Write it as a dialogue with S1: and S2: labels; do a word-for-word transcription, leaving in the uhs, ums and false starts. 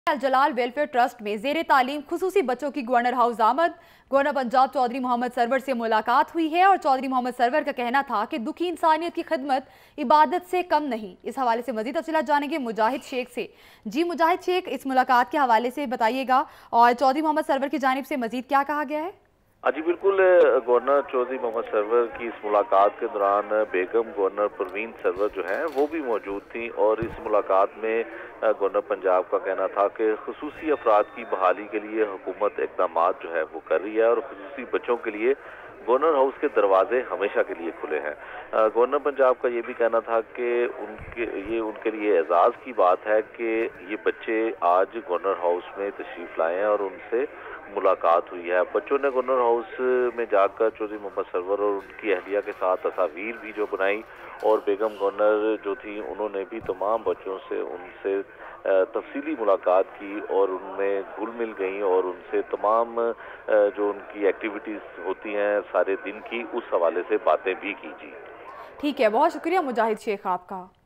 S1: अल जलाल welfare trust में जेर तालीम खुसूसी बच्चों की गवर्नर हाउस आमद। गवर्नर पंजाब चौधरी मोहम्मद सरवर से मुलाकात हुई है और चौधरी मोहम्मद सरवर का कहना था कि दुखी इंसानियत की खिदमत इबादत से कम नहीं। इस हवाले से मजीद तफसीलात जानेंगे मुजाहिद शेख से। जी मुजाहिद शेख, इस मुलाकात के हवाले से बताइएगा और चौधरी मोहम्मद सरवर की जानिब से मजीद क्या कहा गया है?
S2: हाँ जी बिल्कुल, गवर्नर चौधरी मोहम्मद सरवर की इस मुलाकात के दौरान बेगम गवर्नर परवीन सरवर जो हैं वो भी मौजूद थी और इस मुलाकात में गवर्नर पंजाब का कहना था कि खुसूसी अफराद की बहाली के लिए हुकूमत इकदाम जो है वो कर रही है और खुसूसी बच्चों के लिए गवर्नर हाउस के दरवाजे हमेशा के लिए खुले हैं। गवर्नर पंजाब का ये भी कहना था कि उनके ये उनके लिए एजाज़ की बात है कि ये बच्चे आज गवर्नर हाउस में तशरीफ़ लाए हैं और उनसे मुलाकात हुई है। बच्चों ने गवर्नर हाउस में जाकर चौधरी मोहम्मद सरवर और उनकी अहलिया के साथ तस्वीर भी जो बनाई और बेगम गवर्नर जो थी उन्होंने भी तमाम बच्चों से उनसे तफसीली मुलाकात की और उनमें घुल मिल गई और उनसे तमाम जो उनकी एक्टिविटीज़ होती हैं सारे दिन की उस हवाले से बातें भी की जी।
S1: ठीक है, बहुत शुक्रिया मुजाहिद शेख आपका।